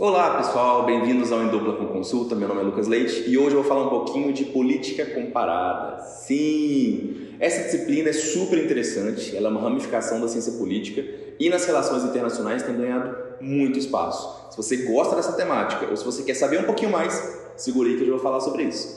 Olá pessoal, bem-vindos ao Em Dupla com Consulta, meu nome é Lucas Leite e hoje eu vou falar um pouquinho de política comparada. Sim, essa disciplina é super interessante, ela é uma ramificação da ciência política e nas relações internacionais tem ganhado muito espaço. Se você gosta dessa temática ou se você quer saber um pouquinho mais, segura aí que eu já vou falar sobre isso.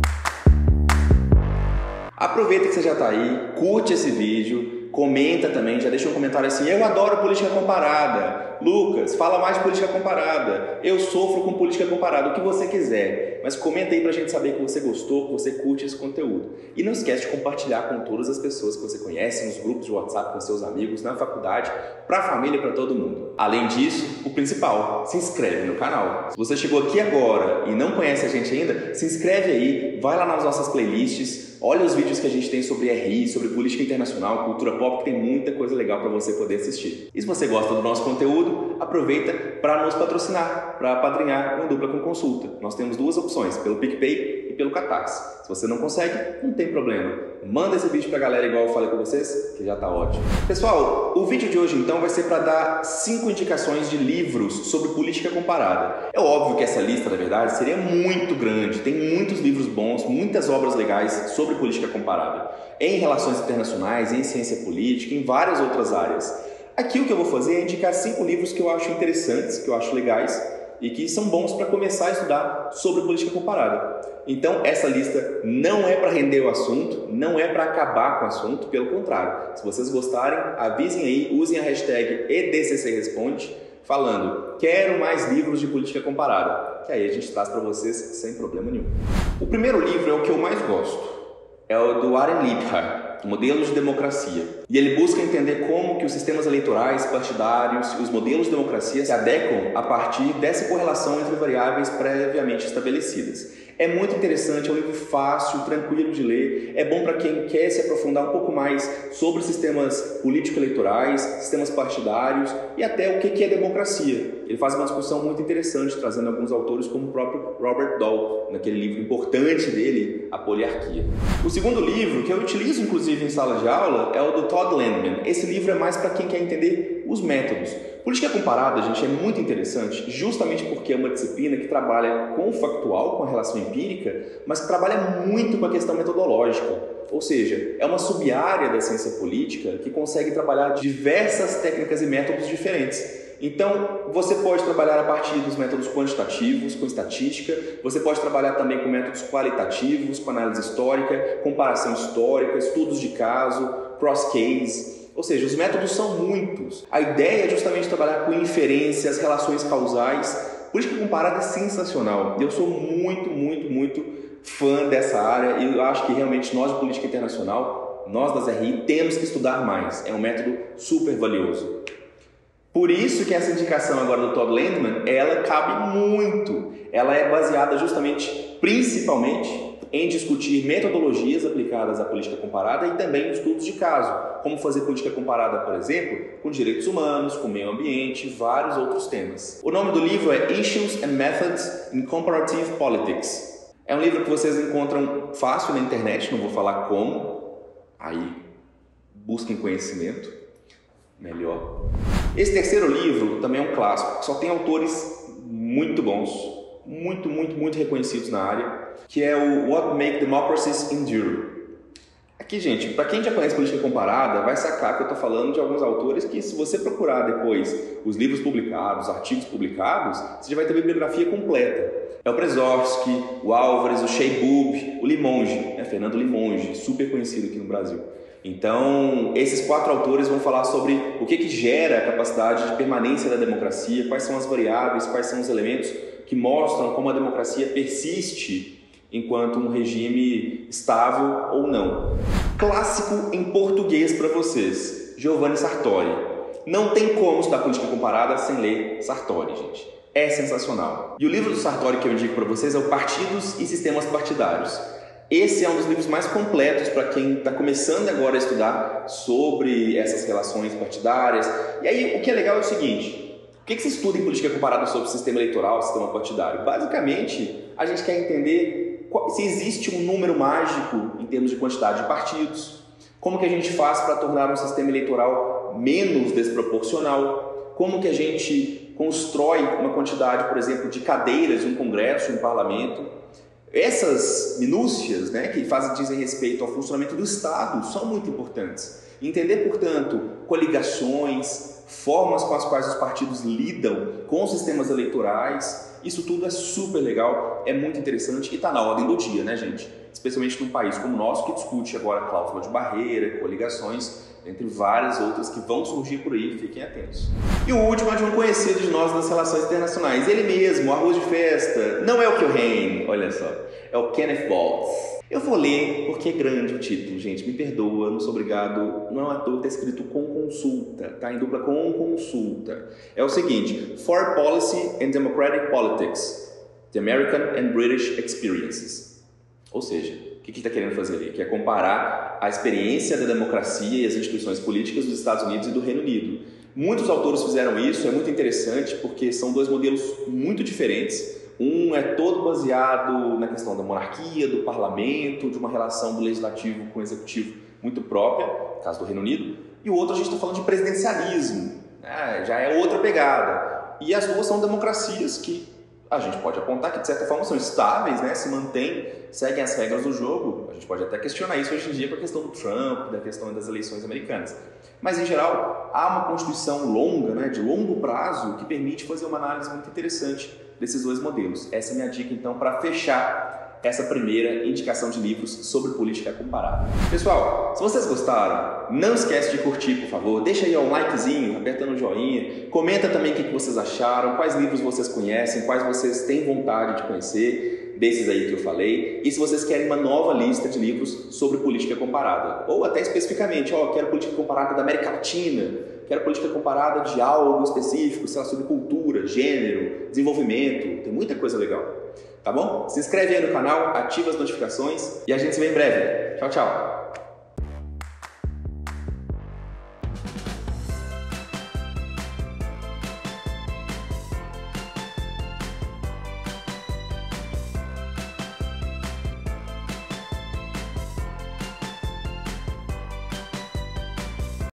Aproveita que você já está aí, curte esse vídeo, comenta também, já deixa um comentário assim: eu adoro política comparada. Lucas, fala mais de política comparada. Eu sofro com política comparada, o que você quiser. Mas comenta aí pra gente saber que você gostou, que você curte esse conteúdo. E não esquece de compartilhar com todas as pessoas que você conhece, nos grupos de WhatsApp com seus amigos, na faculdade, pra família, pra todo mundo. Além disso, o principal, se inscreve no canal. Se você chegou aqui agora e não conhece a gente ainda, se inscreve aí, vai lá nas nossas playlists, olha os vídeos que a gente tem sobre RI, sobre política internacional, cultura pop, que tem muita coisa legal para você poder assistir. E se você gosta do nosso conteúdo, aproveita para nos patrocinar, para apadrinhar o Em Dupla com Consulta. Nós temos duas opções, pelo PicPay e pelo Catarse. Se você não consegue, não tem problema. Manda esse vídeo pra galera igual eu falei com vocês, que já tá ótimo. Pessoal, o vídeo de hoje então vai ser para dar 5 indicações de livros sobre política comparada. É óbvio que essa lista, na verdade, seria muito grande. Tem muitos livros bons, muitas obras legais sobre política comparada. Em relações internacionais, em ciência política, em várias outras áreas. Aqui o que eu vou fazer é indicar 5 livros que eu acho interessantes, que eu acho legais e que são bons para começar a estudar sobre política comparada. Então, essa lista não é para render o assunto, não é para acabar com o assunto, pelo contrário. Se vocês gostarem, avisem aí, usem a hashtag EDCCResponde, falando: quero mais livros de política comparada, que aí a gente traz para vocês sem problema nenhum. O primeiro livro é o que eu mais gosto, é o do Aaron Liebherr, Modelos de Democracia. E ele busca entender como que os sistemas eleitorais, partidários e os modelos de democracia se adequam a partir dessa correlação entre variáveis previamente estabelecidas. É muito interessante, é um livro fácil, tranquilo de ler, é bom para quem quer se aprofundar um pouco mais sobre sistemas político-eleitorais, sistemas partidários e até o que é democracia. Ele faz uma discussão muito interessante, trazendo alguns autores como o próprio Robert Dahl, naquele livro importante dele, A Poliarquia. O segundo livro, que eu utilizo inclusive em sala de aula, é o do Todd Landman. Esse livro é mais para quem quer entender os métodos. Política comparada, gente, é muito interessante, justamente porque é uma disciplina que trabalha com o factual, com a relação empírica, mas que trabalha muito com a questão metodológica. Ou seja, é uma sub-área da ciência política que consegue trabalhar diversas técnicas e métodos diferentes. Então, você pode trabalhar a partir dos métodos quantitativos, com estatística, você pode trabalhar também com métodos qualitativos, com análise histórica, comparação histórica, estudos de caso, cross-case. Ou seja, os métodos são muitos. A ideia é justamente trabalhar com inferências, relações causais. Política comparada é sensacional. Eu sou muito fã dessa área e eu acho que realmente nós de política internacional, nós das RI, temos que estudar mais. É um método super valioso. Por isso que essa indicação agora do Todd Landman, ela cabe muito. Ela é baseada justamente, principalmente, em discutir metodologias aplicadas à política comparada e também estudos de caso, como fazer política comparada, por exemplo, com direitos humanos, com meio ambiente e vários outros temas. O nome do livro é Issues and Methods in Comparative Politics. É um livro que vocês encontram fácil na internet, não vou falar como, aí busquem conhecimento, melhor. Esse terceiro livro também é um clássico, só tem autores muito bons, muito reconhecidos na área, que é o What Make Democracies Endure. Aqui, gente, para quem já conhece política comparada, vai sacar que eu estou falando de alguns autores que, se você procurar depois os livros publicados, os artigos publicados, você já vai ter a bibliografia completa. É o Brzezinski, o Álvares, o Sheibub, o Limonge, Fernando Limonge, super conhecido aqui no Brasil. Então, esses 4 autores vão falar sobre o que gera a capacidade de permanência da democracia, quais são as variáveis, quais são os elementos que mostram como a democracia persiste enquanto um regime estável ou não. Clássico em português para vocês, Giovanni Sartori. Não tem como estudar política comparada sem ler Sartori, gente. É sensacional. E o livro do Sartori que eu indico para vocês é o Partidos e Sistemas Partidários. Esse é um dos livros mais completos para quem está começando agora a estudar sobre essas relações partidárias. E aí, o que é legal é o seguinte: o que se estuda em política comparada sobre o sistema eleitoral, o sistema partidário? Basicamente, a gente quer entender se existe um número mágico em termos de quantidade de partidos, como que a gente faz para tornar um sistema eleitoral menos desproporcional, como que a gente constrói uma quantidade, por exemplo, de cadeiras em um congresso, em um parlamento. Essas minúcias, né, que dizem respeito ao funcionamento do Estado são muito importantes. Entender, portanto, coligações, formas com as quais os partidos lidam com os sistemas eleitorais, isso tudo é super legal, é muito interessante e está na ordem do dia, né, gente? Especialmente num país como o nosso, que discute agora cláusula de barreira, coligações, entre várias outras que vão surgir por aí, fiquem atentos. E o último é de um conhecido de nós das relações internacionais, ele mesmo, arroz de festa, não é o Keohane, olha só, é o Kenneth Waltz. Eu vou ler porque é grande o título, gente, me perdoa, não sou obrigado, não é à toa que está escrito com consulta, tá? Em dupla com consulta. É o seguinte: Foreign Policy and Democratic Politics, The American and British Experiences. Ou seja, o que ele está querendo fazer ali? Que é comparar a experiência da democracia e as instituições políticas dos Estados Unidos e do Reino Unido. Muitos autores fizeram isso, é muito interessante porque são dois modelos muito diferentes. Um é todo baseado na questão da monarquia, do parlamento, de uma relação do legislativo com o executivo muito própria, no caso do Reino Unido, e o outro a gente está falando de presidencialismo, né? Já é outra pegada. E as duas são democracias que a gente pode apontar que de certa forma são estáveis, né? Se mantêm, seguem as regras do jogo. A gente pode até questionar isso hoje em dia com a questão do Trump, da questão das eleições americanas. Mas, em geral, há uma constituição longa, né, de longo prazo, que permite fazer uma análise muito interessante desses dois modelos. Essa é a minha dica, então, para fechar essa primeira indicação de livros sobre política comparada. Pessoal, se vocês gostaram, não esquece de curtir, por favor. Deixa aí um likezinho, apertando o joinha. Comenta também o que vocês acharam, quais livros vocês conhecem, quais vocês têm vontade de conhecer, desses aí que eu falei. E se vocês querem uma nova lista de livros sobre política comparada. Ou até especificamente, quero política comparada da América Latina, quero política comparada de algo específico, sei lá, sobre cultura, gênero, desenvolvimento, tem muita coisa legal. Tá bom? Se inscreve aí no canal, ativa as notificações e a gente se vê em breve. Tchau, tchau!